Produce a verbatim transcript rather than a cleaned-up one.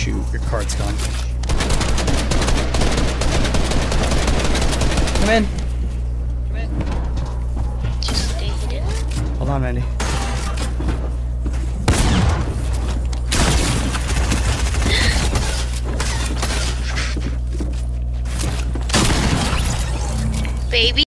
shoot. Your card's gone. Come in. Come in. Just stay hidden. Hold on, Mandy. Baby.